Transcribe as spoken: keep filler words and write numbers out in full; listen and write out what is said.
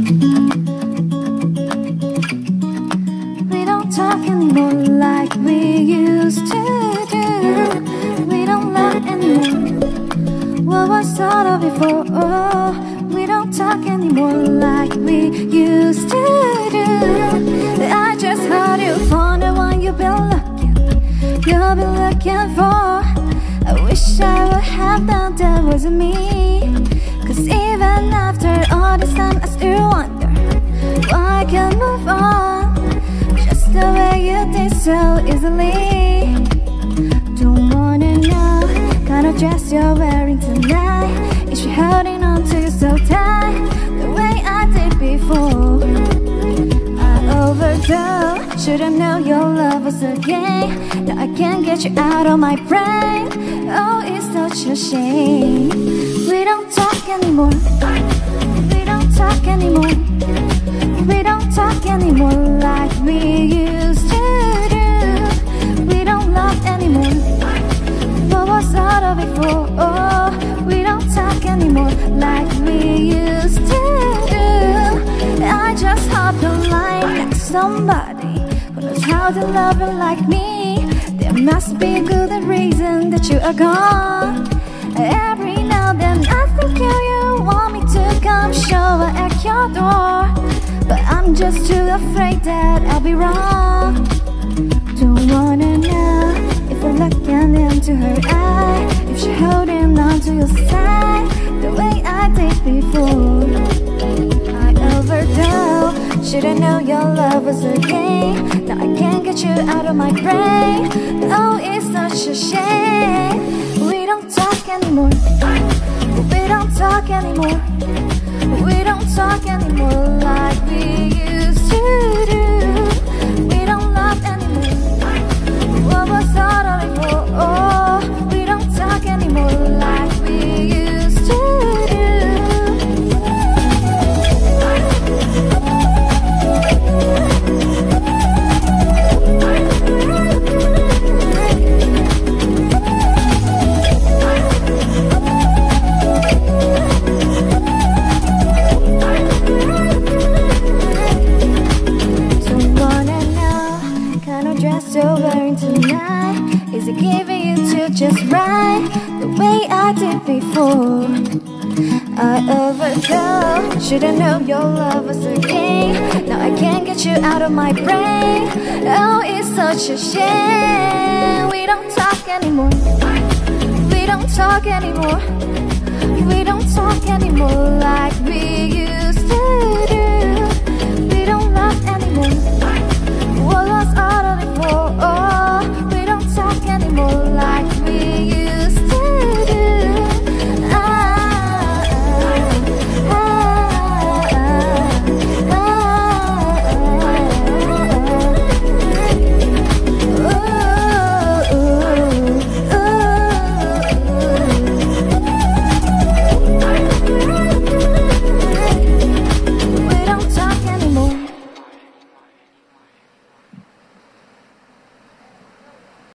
We don't talk anymore like we used to do. We don't laugh anymore. What was thought of before? Oh, we don't talk anymore like we used to do. I just heard you found the one you've been looking, you've been looking for. I wish I would have done that wasn't me. Cause even after all this time I still wonder why I can't move on, just the way you did so easily. Don't wanna know kind of dress you're wearing tonight. Is she holding on to you so tight, the way I did before? I overdosed, should've known your love was a game. Now I can't get you out of my brain. Oh, it's such a shame. We don't talk anymore. We don't talk anymore. We don't talk anymore like we used to do. We don't love anymore. What was out of it for? Oh, we don't talk anymore like we used to do. I just hope the line next to somebody who knows how to love you like me. There must be a good reason that you are gone. Every now and then I think you, you want me to come show up at your door, but I'm just too afraid that I'll be wrong. Don't wanna know if you're looking into her eye, if she's holding on to your side, the way I did before. I overdosed, should've known your love was a game. Now I can't get you out of my brain. Oh, it's such a shame. We don't talk anymore. We don't talk anymore. We don't talk anymore like we used to do. We don't love anymore. What was all of it for? Oh, we don't talk anymore like we used to do. You're wearing tonight, is it giving you to just right, the way I did before? I overdosed, should've known your love was a game. Now I can't get you out of my brain. Oh, it's such a shame. We don't talk anymore. We don't talk anymore. We don't talk anymore like we used to do. We don't love anymore. What was out of it for? Oh, we don't talk anymore like